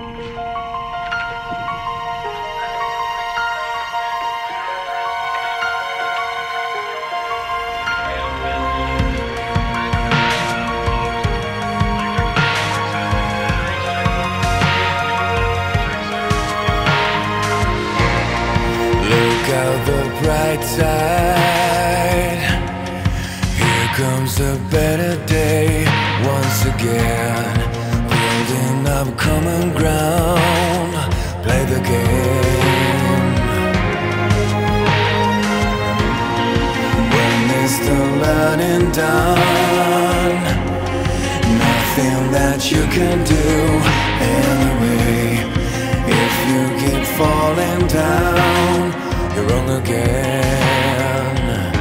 Bright side, here comes a better day once again, building up common ground, play the game. When it's the learning done, nothing that you can do anyway. If you keep falling down, you're wrong again.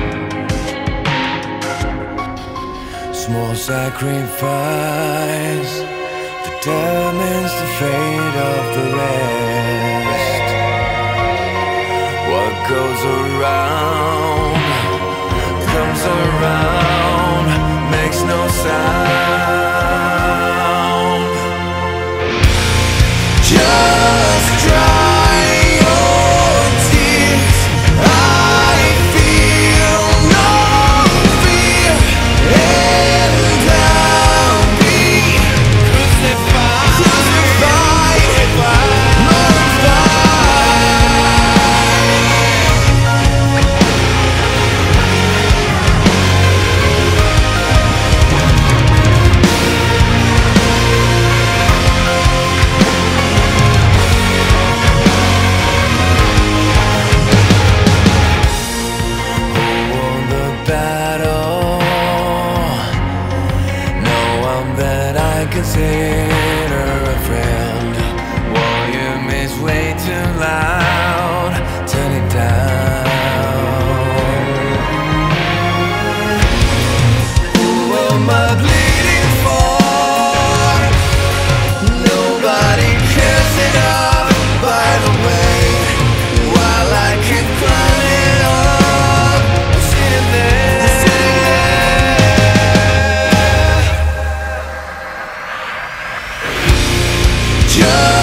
Small sacrifice determines the fate of the rest. What goes around comes around, makes no sound. Just dry your tears. I feel no fear, and I'll be crucified, consider a friend. Volume is way too loud, turn it down. Who am I bleeding for? Nobody cares enough, by the way. While I keep climbing up, sitting there. Just